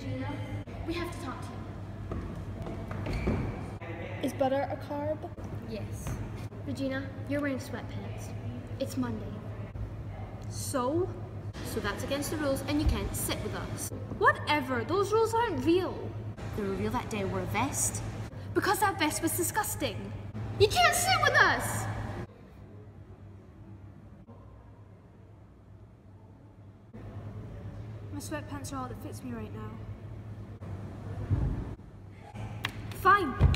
Regina, we have to talk to you. Is butter a carb? Yes. Regina, you're wearing sweatpants. It's Monday. So? So that's against the rules and you can't sit with us. Whatever, those rules aren't real. The reveal that day wore a vest. Because that vest was disgusting. You can't sit with us! My sweatpants are all that fits me right now. Fine.